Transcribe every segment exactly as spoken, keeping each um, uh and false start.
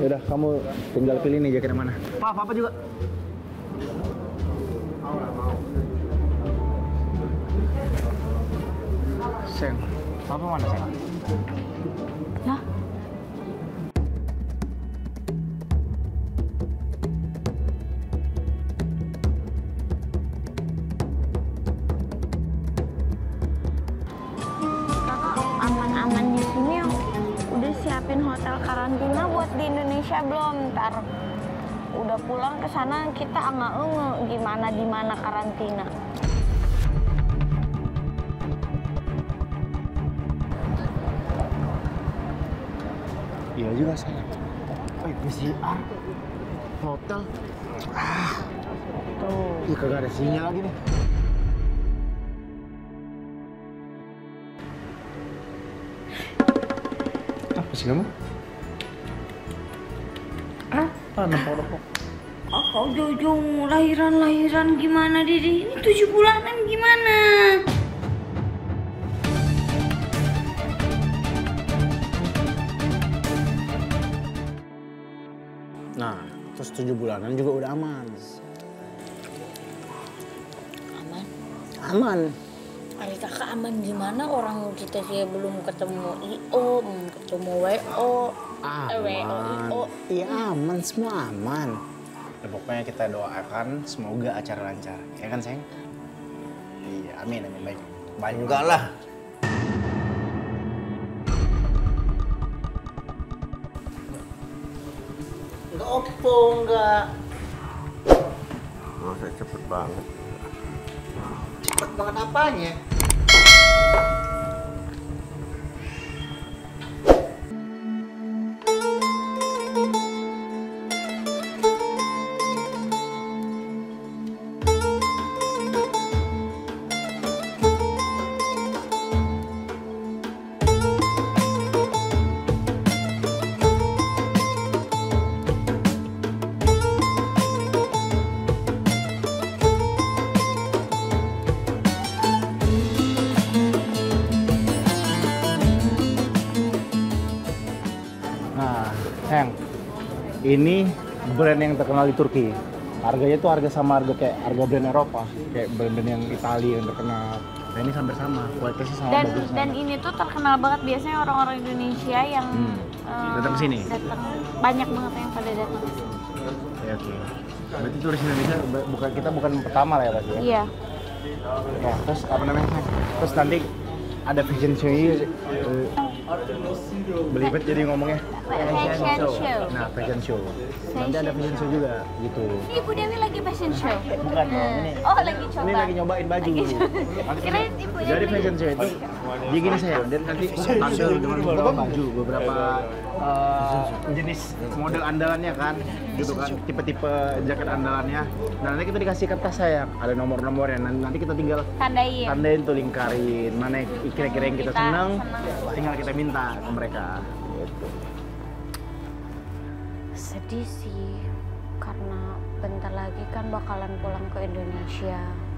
Yaudah, kamu tinggal pilih nih jaket yang mana. Pak, apa juga? Seng, papa mana Seng? Lah? Aman-aman di sini ya. Udah siapin hotel karantina buat di Indonesia belum? Ntar udah pulang ke sana kita enggak-enggak gimana di mana karantina. Iya juga sayang. Oh, P C R hotel. Ah, Tuh. ih kagak ada sinyal lagi nih. Apa sih kamu? Apa nempel-nempel? Oh, Jojong, lahiran-lahiran gimana, Didi? Ini tujuh bulanan gimana? Nah, terus tujuh bulanan juga udah aman. Aman? Aman. Ari kakak aman gimana? Orang kita sih belum ketemu I O, belum ketemu W O. Aman. W O, I O. Iya aman, semua aman. Ya, pokoknya kita doakan semoga acara lancar. Ya kan, sayang? Iya, amin, amin. Baik. Baik juga lah. Enggak opo, enggak. Masa cepet banget. Cepet banget apanya? Sayang, ini brand yang terkenal di Turki. Harganya tuh harga sama harga kayak harga brand Eropa, kayak brand-brand yang Italia yang terkenal. Nah ini hampir sama, kualitasnya sama Dan bagus. dan ini tuh terkenal banget biasanya orang-orang Indonesia yang Hmm. eh, Datang ke sini? Datang banyak banget yang pada datang ke sini. Ya, oke. Berarti turis Indonesia bu- bukan kita bukan pertama lah ya berarti ya. Iya. Ya, terus apa namanya? Sayang? Terus nanti ada fashion show-nya. eh, belibet jadi ngomongnya. Fashion show. Nah, fashion show. Nanti ada fashion show juga gitu. Ini Ibu Dewi lagi fashion show. Bukan dong, ini. Oh, lagi coba. Ini lagi nyobain baju. Lagi coba. Nanti Kirain Ibu Jadi Dewi. fashion show itu dia gini saya, dan nanti tampil dengan beberapa baju, beberapa eh, jenis model andalannya kan, gitu kan, tipe-tipe jaket andalannya. Nah nanti kita dikasih kertas sayang, ada nomor-nomornya. Nanti nanti kita tinggal Tandain. tandain tuh, lingkarin mana yang kira-kira yang kita Kita senang, senang. tinggal kita minta ke mereka. Gitu. Sedih sih, karena bentar lagi kan bakalan pulang ke Indonesia.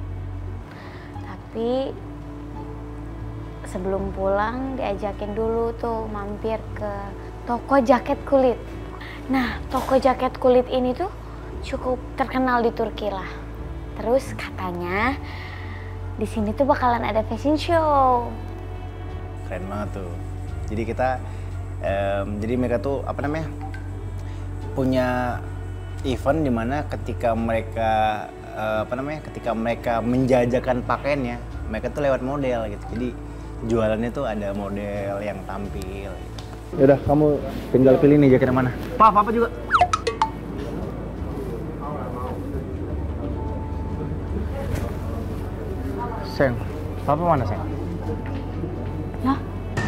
Tapi sebelum pulang diajakin dulu tuh mampir ke toko jaket kulit. Nah, toko jaket kulit ini tuh cukup terkenal di Turki lah. Terus katanya di sini tuh bakalan ada fashion show. Keren banget tuh. Jadi kita, em, jadi mereka tuh apa namanya, punya event dimana ketika mereka eh, apa namanya, ketika mereka menjajakan pakaiannya, mereka tuh lewat model gitu. Jadi jualannya tuh ada model yang tampil. Gitu. Yaudah, kamu tinggal pilih nih jaket yang mana. Pak, apa juga? Seng, papa mana Seng? Lah?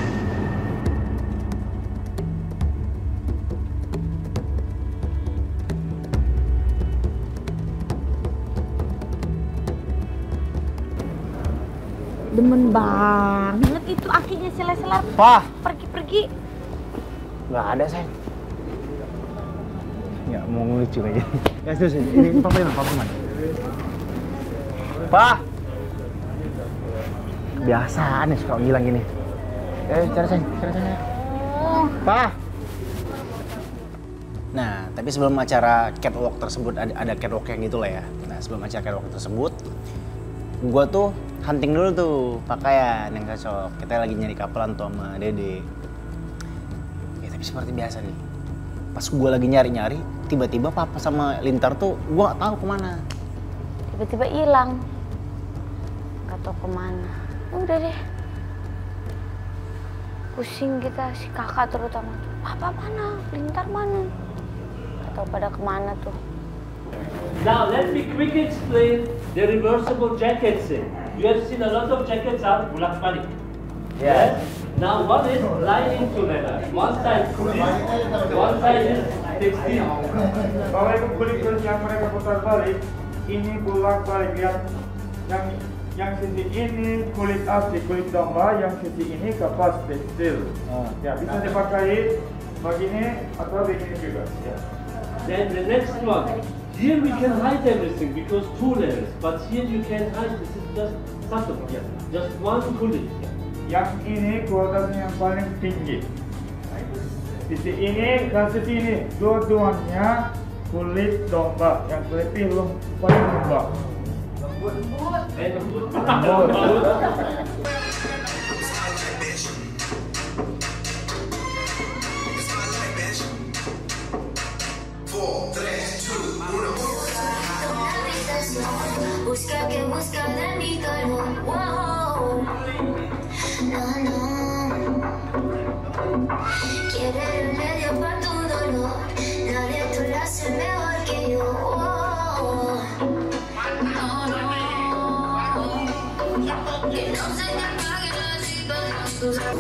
Demen banget itu akinya si Leslar. Pak! Pergi-pergi. Nggak ada Seng. Nggak mau ngelucu aja. Ya terus ini, ini papa mana? Papa mana? Pak! Biasaan ya suka ngilang gini. Eh, cari Seng, cari Seng. Oh. Pak! Nah, tapi sebelum acara catwalk tersebut, ada, ada catwalk yang gitu lah ya. Nah, sebelum acara catwalk tersebut, gue tuh hunting dulu tuh pakaian yang cocok. Kita lagi nyari kapelan tuh sama Dede. Ya, tapi seperti biasa nih, pas gue lagi nyari-nyari, tiba-tiba Papa sama Lintar tuh gue gak tahu kemana. Tiba-tiba hilang, gak tahu kemana. Udah deh, pusing kita, si kakak terutama. Papa mana? Lintar mana? Gak tahu pada kemana tuh. Now let me quickly explain the reversible jackets. You have seen a lot of jackets are bulak balik. Yes. Now one is lining together. One side kulit, one side is textile. Kalau itu kulit-kulit yang mereka putar balik, ini bulak balik yang yang yang sisi ini kulit asli, kulit domba, yang sisi ini kapas tekstil. Oh. Ya, bisa dipakai begini atau begini juga. Ya. Then the next one. Here we can hide everything because two layers, but here you can hide. This is just satu, yeah. Just one kulit. Yang ini kualitasnya yang paling tinggi. Sisi ini dan sisi ini, dua-duanya kulit domba, yang kulit belum paling lembut. Eh, lembut. Lembut. Busca que busca de mi calor, wow. No, no. Quiere remedio para tu dolor. Nadie tú lo haces mejor que yo, wow. No, no. Que no se te apague la chispa.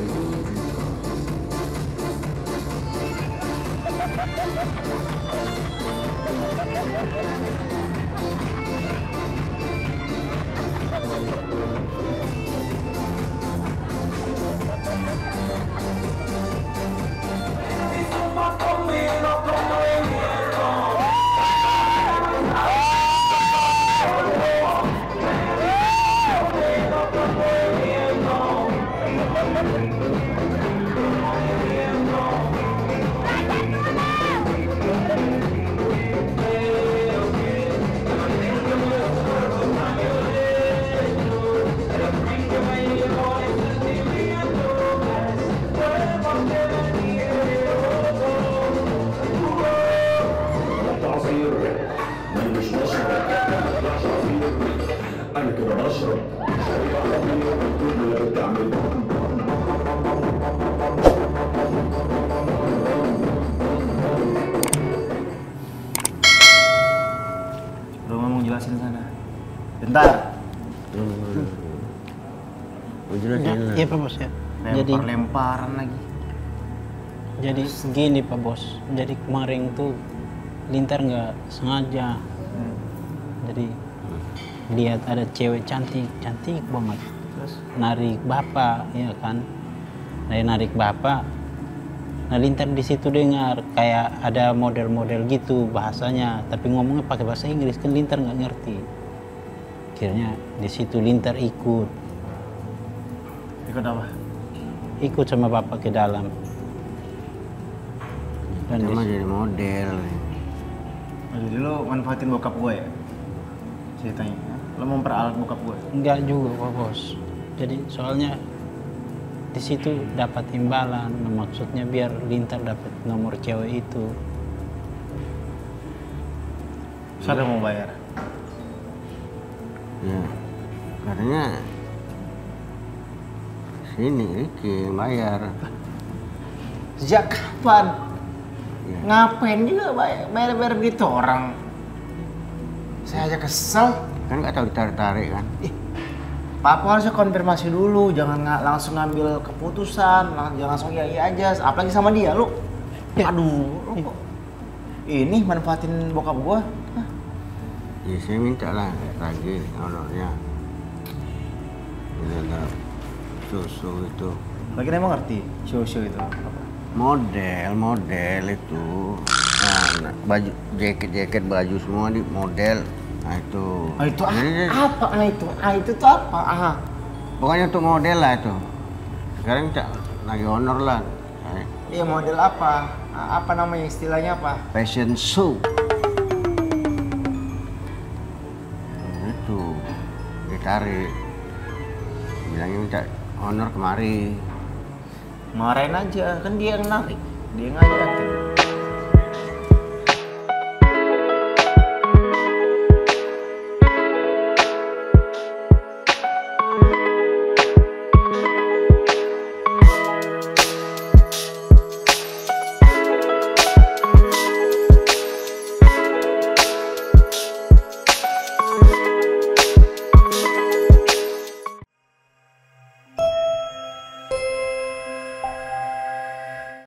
Lu ngomong jelasin sana. Bentar. Oh, jelasin lah. Iya Pak Bos ya. Jadi Lempar-lemparan lagi. jadi segini Pak Bos. Jadi kemarin tuh Lintar nggak sengaja. Jadi lihat ada cewek cantik, cantik banget. Terus Narik bapak, ya kan? Dari narik bapak. Nah Lintar di situ dengar kayak ada model-model gitu bahasanya, tapi ngomongnya pakai bahasa Inggris kan Lintar nggak ngerti. Akhirnya di situ Lintar ikut, ikut apa? ikut sama bapak ke dalam. Dan di Sama jadi model. Oh, jadi lo manfaatin bokap gue ya? Ceritanya. Lo memperalat bokap gue? enggak juga Pak Bos. Jadi soalnya di situ dapat imbalan, nah, maksudnya biar Lintar dapat nomor cewek itu. Siapa yang mau bayar? Ya, katanya sini Riki yang bayar. Sejak kapan? Ya. Ngapain juga bayar, bayar-bayar begitu orang? Saya aja kesel. Kan nggak tahu ditarik-tarik kan. Ih, Papa harusnya konfirmasi dulu, jangan nga- langsung ngambil keputusan, lang- jangan langsung iya iya aja, apalagi sama dia lu. Aduh, lu kok ini manfaatin bokap gua? Hah? Ya saya minta lah lagi honornya. Ini ada susu itu. Lagi emang ngerti show-show itu apa? Model, model itu. Nah, nah, baju, jaket-jaket baju semua di model. Nah itu. Ah itu ah, Jadi, apa ah itu? Ah itu tuh apa? Ah. pokoknya untuk model lah itu. Sekarang tak lagi honor lah. Iya, model apa? A- Apa namanya, istilahnya apa? Fashion show. Itu dia tarik, bilangnya minta honor kemari. Marahin aja, kan dia yang narik, dia yang ngajakin.